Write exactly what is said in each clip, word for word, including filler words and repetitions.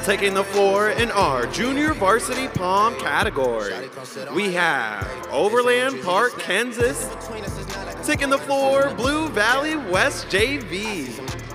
Taking the floor in our junior varsity P O M category, we have Overland Park, Kansas. Taking the floor, Blue Valley West J V.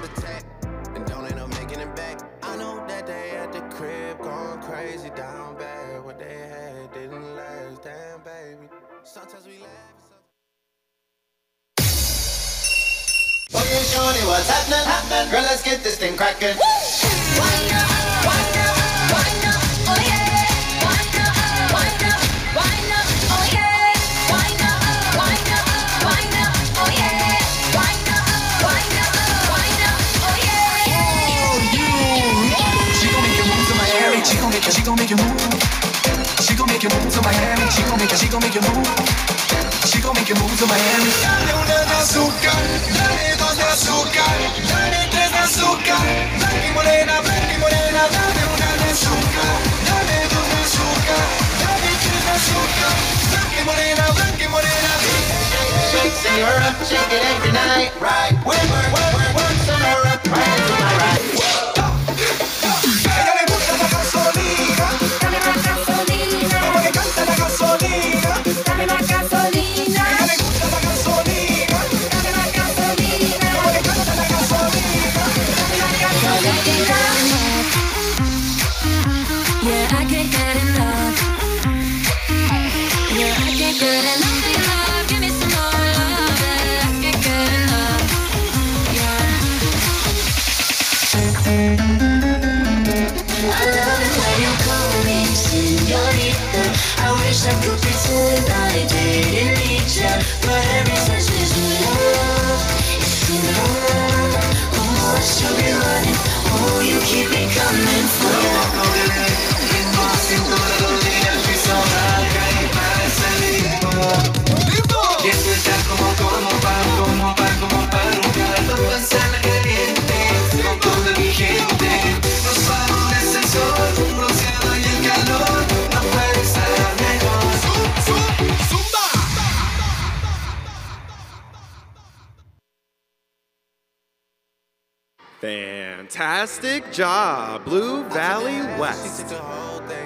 Okay, shorty, what's happening? Happening? Girl, let's get this thing cracking. Wind up, wind up, wind up, oh yeah. Wind up, wind up, wind up, oh yeah. Wind up, wind up, wind up, oh yeah. Wind up, wind up, wind up, oh yeah. Oh, you. She gon' make you move to Miami. She gon' make you, she gon' make you move. She gon' make you move to Miami. She gon' make you, she gon' make you move. She gon' make you move to Miami. Dale una de azúcar, dale dos de azúcar, dale tres de azúcar. Blanca y morena, blanca y morena, dale una de azúcar, dale dos de azúcar, dale tres de azúcar. Blanca y morena, blanca y morena. Shake, senora, shake it every night, right? Work, work, work, work, work, senora, right to my right. Ella le gusta la gasolina, Dame más gasolina, como que canta la gasolina. dame más gasolina, Ella le gusta la gasolina, dame más gasolina, como que canta la gasolina. dame más gasolina. Yeah, I can't get enough. Yeah, I can't get enough of your love. Give me some more love. Yeah, I can't get enough. I love it when you call me señorita. I wish I could pretend I didn't need ya, but every touch is love, it's love. Oh, I should be running. Oh, you keep me coming for ya. Y escuchar como, como pan, como pan, como pan, un caldo manzana caliente, con toda mi gente. Nos favorece el sol, un bronceado y el calor, no puede estar mejor. ¡Zumba! Fantastic job, Blue Valley West.